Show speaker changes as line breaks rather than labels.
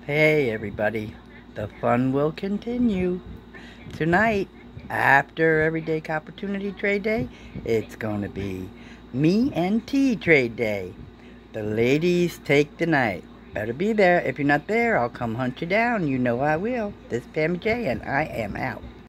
Hey everybody, the fun will continue. Tonight, after Everyday Opportunity Trade Day, it's going to be me and tea trade day. The ladies take the night. Better be there. If you're not there, I'll come hunt you down. You know I will. This is Pammy J and I am out.